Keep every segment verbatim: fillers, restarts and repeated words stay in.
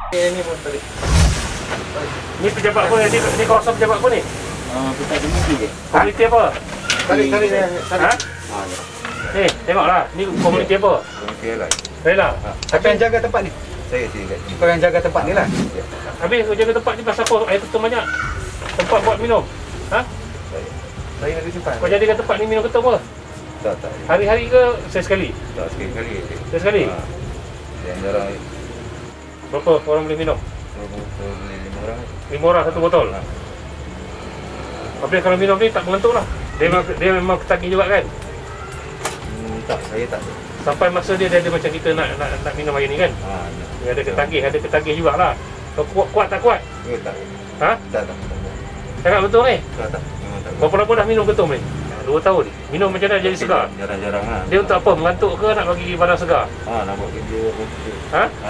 Ini pun tadi. Ni pejabat apa ni? Ni kawasan pejabat apa ni? Ah, kita komuniti ke? Komuniti apa? Tadi tadi Ha? Ah, ya. Ni, tengoklah. Ni komuniti apa? Komuniti lah. Rela. Siapa yang jaga tempat ni? Saya sini kat sini. Kau yang jaga tempat ni lah. Habis kau jaga tempat ni pasal apa? Air ketum banyak. Tempat buat minum. Ha? Saya. Saya nak simpan. Kau jadikan tempat ni minum ketum apa? Tak, tak. Hari-hari ke sekali? Tak sekali-kali. Sekali sekali? Ah. Yang jarang Berapa orang boleh minum? boleh lima orang. Lima orang satu botol. Ha. Habis kalau minum ni tak mengantuk lah. Dia memang, dia memang ketagih juga kan? Hmm, tak, saya tak. Sampai masa dia, dia ada macam kita nak nak, nak minum air ni kan? Ah, Dia ada ketagih, ada ketagih jugalah. Kau kuat, kuat tak kuat? Ya, tak. Ha? Tak, tak. Cakap betul ni? Tak, tak. Memang tak. Berapa lama dah minum ketum ni? Dua tahun. Minum macam mana jadi segar? Jarang-jarang lah. Dia untuk apa? Mengantuk ke nak bagi badan segar? Ah, nak buat kerja. Ha? Ha.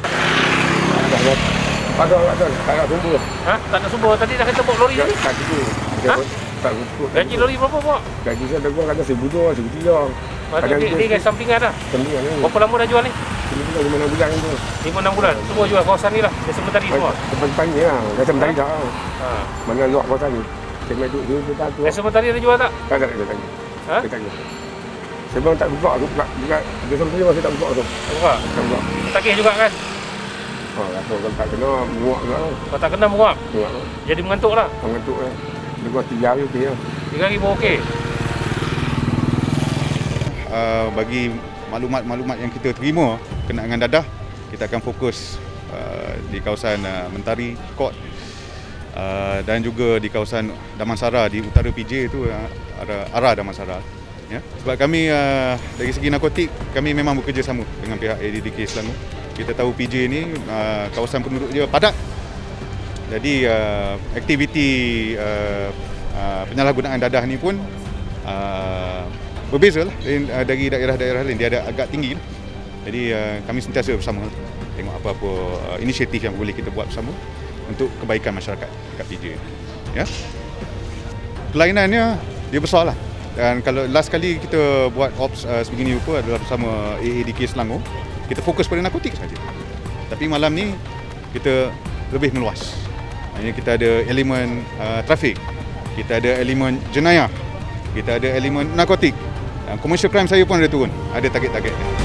Ada ada tak nak tunggu. Ha? Tak nak subuh. Tadi dah kata bawa lori tadi? Tak gitu. Ha? Tak cukup. Gaji lori berapa pak? Gaji saya ada gua kadang seribu dua, seribu tiga. Dia, dia kan sampingan dah. Sampingan ni. Berapa lama dah jual ni? Seribu tiga lima enam bulan tu. lima enam bulan. Semua jual kawasan ni lah. Dia semua tadi semua. Depan-depan ni lah. Dah sementari dah. Ha. Mana luar kawasan ni. Saya main duduk dia tak tu. Dia semua tadi ada jual tak? Tak tak tak tak. Ha? Tak tak. Saya memang tak buka tu. Buka. Dia sementari masih tak buka tu. Buka. Tak buka. Takih juga kan? Oh, rasa kalau tak kena muak juga. Kalau tak kena muak. Muak. Jadi mengantuk lah. Mengantuk lah. Lepas tiga hari okey lah. Tiga hari pun okey. Uh, bagi maklumat-maklumat yang kita terima kena dengan dadah, kita akan fokus uh, di kawasan uh, Mentari, Kot uh, dan juga di kawasan Damansara di utara P J itu uh, arah, arah Damansara. Ya. Sebab kami uh, dari segi narkotik kami memang bekerjasama dengan pihak A D D K Selangor. Kita tahu P J ni uh, kawasan penduduk dia padat. Jadi uh, aktiviti uh, uh, penyalahgunaan dadah ni pun uh, berbeza lah dari, dari daerah-daerah lain. Dia ada agak tinggi lah. Jadi uh, kami sentiasa bersama lah. Tengok apa-apa uh, inisiatif yang boleh kita buat bersama untuk kebaikan masyarakat kat P J. Ya. Kelainannya dia besar lah. Dan kalau last kali kita buat ops uh, sebegini rupa adalah bersama A A D K Selangor. Kita fokus pada narkotik saja. Tapi malam ni kita lebih meluas. Hanya kita ada elemen uh, trafik, kita ada elemen jenayah, kita ada elemen narkotik. Uh, commercial crime saya pun ada turun, ada target-target.